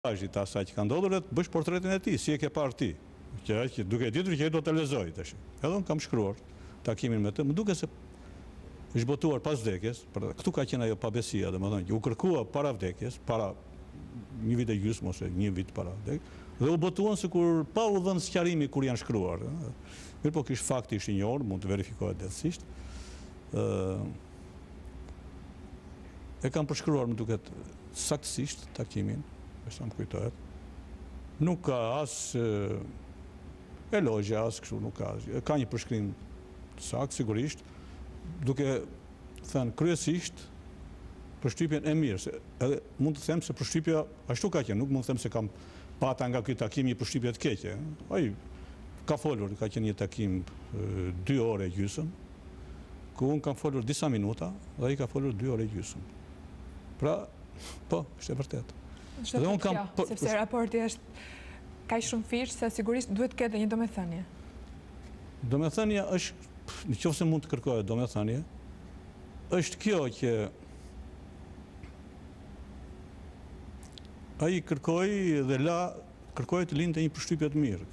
reportazhit asaj që ka ndodhur, të bësh portretin e tij, si e ke parë ti. Që duke ditur që ai do të lexoj tash. Edhe unë kam shkruar takimin me të, më duket se është botuar pas vdekjes, këtu ka qenë ajo pabesia, domethënë që u kërkua para vdekjes, para një vit e gjysmë ose një vit para vdekjes, dhe u botuan sikur pa u dhënë sqarimi kur janë shkruar. Mirë, po kish fakti ishte i njohur, mund të verifikohet lehtësisht. E kam përshkruar, më duket, saktësisht takimin, sa më kujtohet. Nuk ka as elogje, as kështu, nuk ka. Ka një përshkrim sakt, sigurisht, duke thënë kryesisht përshtypjen e mirë. Edhe mund të them se përshtypja ashtu ka qenë, nuk mund të them se kam pata nga ky takim një përshtypje të keqe. Ai ka folur, ka qenë një takim 2 orë e gjysmë, ku unë kam folur disa minuta dhe ai ka folur 2 orë e gjysmë. Pra, po, është e vërtetë. Sepse raporti është kaq shumë fish se sigurisht duhet të ketë një domethënie. Domethënia është, nëse mund të kërkohet domethënie, është kjo që ai kërkoi dhe kërkoi të lindte një përshtypje të mirë.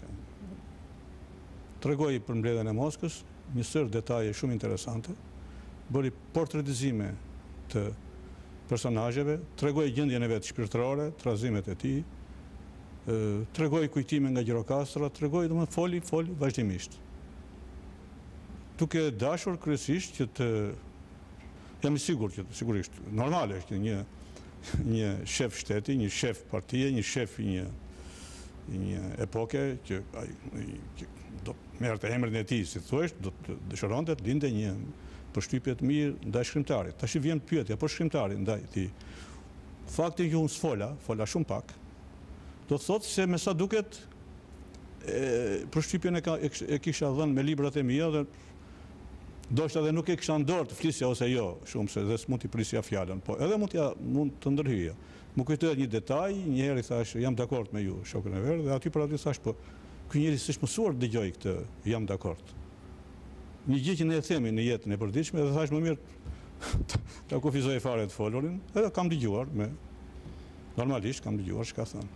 Tregoi për mbledhjen e Moskës, një sër detaje shumë interesante, bëri portretizime të personazheve, tregoi gjendjen e vet shpirtërore, trazimet e tij, tregoi kujtime nga Gjirokastra, tregoi, domethënë foli vazhdimisht. Duke dashur kryesisht që të jam i sigurt që sigurisht normale është një shef shteti, një shef partie, një shef i një epoke që do merrte emrin e tij, si thuaç, do të dëshironte të lindte një përshtypje të mirë ndaj shkrimtarit. Tash i vjen pyetja, po shkrimtari ndaj ti. Fakti që unë fola shumë pak, do të thotë se me sa duket përshtypjen e kisha dhënë me librat e mia dhe ndoshta edhe nuk e kisha në dorë të flisja ose jo shumë, se dhe s'mund t'i prisja fjalën, po edhe mund të ndërhyja. Më kujtohet një detaj, një herë i thash jam dakord me ju, shokën e verdhë, dhe aty për aty thash po ky njeri s'është mësuar të dëgjoj këtë, jam dakord. Një gjë që ne e themi në jetën e përditshme, dhe thash më mirë ta kufizoj fare të folurin, edhe kam dëgjuar normalisht kam dëgjuar çka thënë.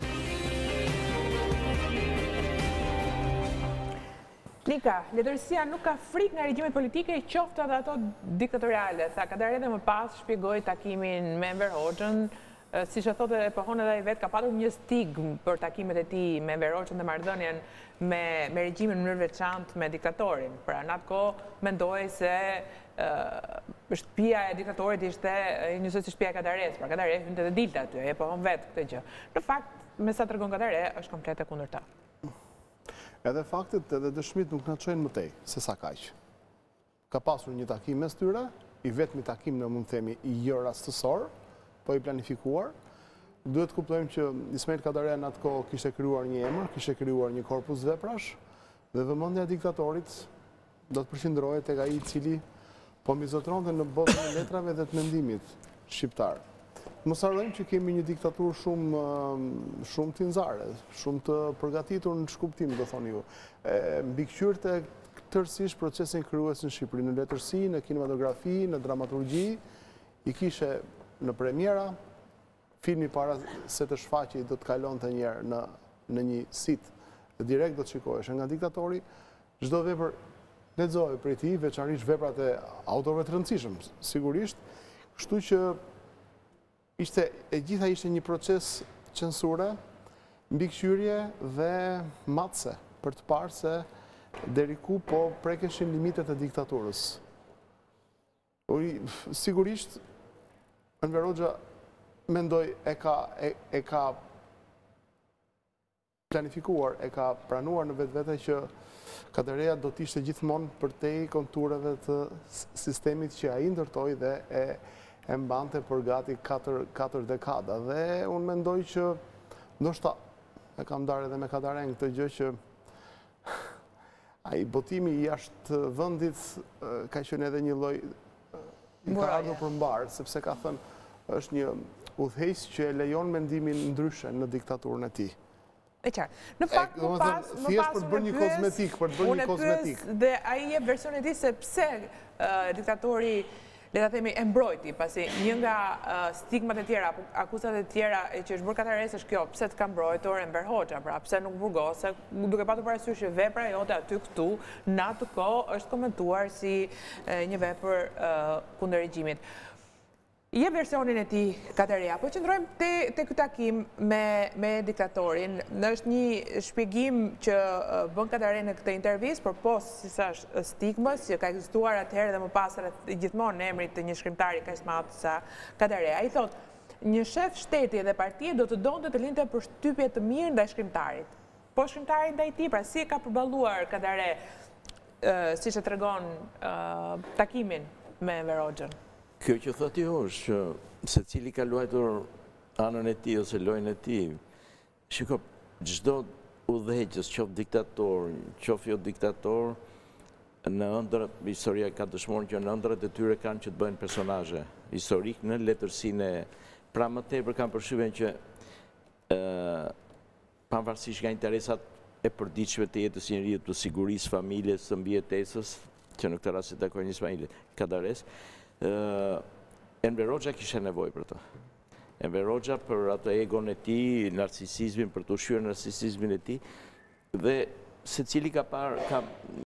Nika, letërsia nuk ka frikë nga regjimet politike, qoftë edhe ato diktatoriale. Tha Kadare edhe më pas shpjegoi takimin me Enver Hoxhën, siç e thotë e pohon edhe ai vet, ka patur një stigmë për takimet e tij me Enver Hoxhën dhe marrëdhënien me regjimin në mënyrë veçantë me diktatorin. Pra në atë kohë mendoi se shtëpia e diktatorit ishte njësoj si shtëpia e Kadares, pra Kadare hynte dhe dilte aty, e pohon vet këtë gjë. Në fakt, me sa tregon Kadare, është komplet e kundërta. Edhe faktet edhe dëshmit nuk në qenë mëtej, se sa kaq. Ka pasur një takim mes tyre, i vetmi takim në mund themi i jo rastësor, po i planifikuar. Duhet kuptojmë që Ismail Kadare në atë kohë kishte krijuar një emër, kishte krijuar një korpus veprash, dhe vëmendja e diktatorit do të përqendrohej tek ai i cili po mizotronte në botën e letrave dhe të mendimit shqiptar. Mos harrojmë që kemi një diktaturë shumë tinzare, shumë të përgatitur në shkuptim, do thoni ju. Mbikëqyrte tërësisht procesin krijues në Shqipëri, në letërsi, në kinematografi, në dramaturgji, i kishe në premiera, filmi para se të shfaqej do të kalonte një herë në një sit dhe direkt do të shikohesh nga diktatori, çdo vepër lexohej prej tij, veçanërisht veprat e autorëve të rëndësishëm, sigurisht, kështu që e gjitha ishte një proces censure, mbikëqyrje dhe matse, për të parë se deri ku po prekeshin limitet e diktaturës. Sigurisht, Enver Hoxha mendoj e ka planifikuar, e ka pranuar në vetvete që Kadareja do t'ishte gjithmonë përtej kontureve të sistemit që ai ndërtoi dhe e mbante për gati 4 dekada. Dhe unë mendoj që ndoshta e kam darë edhe me Kadaren këtë gjë që ai botimi jashtë vendit ka qenë edhe një lloj ka ardhur për mbar, sepse ka thënë është një udhëheqës që e lejon mendimin ndryshe në diktaturën e tij. E qartë. Në fakt më pas për të bërë një kozmetik, Dhe ai jep versionin e tij se pse diktatori le ta themi, e mbrojti, pasi një nga stigmat e tjera, akuzat e tjera që është bërë katares është kjo, pse të ka mbrojtur Enver Hoxha, pra pse nuk burgose, duke patur parasysh që vepra jote aty këtu, në atë kohë është komentuar si një vepër kundër regjimit. Je versionin e tij Kataria, po qëndrojmë te ky takim me diktatorin. Është një shpjegim që bën Kataria në këtë intervistë, por si thash stigmës që ka ekzistuar atëherë dhe më pas gjithmonë në emrin të një shkrimtari kaq të madh sa Kataria. Ai thotë, një shef shteti dhe partie do të donte të linte përshtypje të mirë ndaj shkrimtarit. Po shkrimtari ndaj tij, pra si e ka përballuar Kataria, siç e tregon takimin me Enver Hoxhën? Kjo që thotë jo është që se cili ka luajtur anën e tij ose lojën e tij. Shiko, çdo udhëheqës, qoftë diktator, qoftë jo diktator, në ëndrat, historia ka dëshmuar që në ëndrat e tyre kanë që të bëjnë personazhe historik në letërsinë. Pra më tepër kanë përshtypjen që pavarësisht nga interesat e përditshme të jetës së njeriu, të sigurisë familjes, të mbijetesës, që në këtë rast i takojnë Ismail Kadares, Enver Hoxha kishte nevojë për të. Enver Hoxha për atë egon e tij, narcisizmin, për të ushqyer narcisizmin e tij, dhe secili ka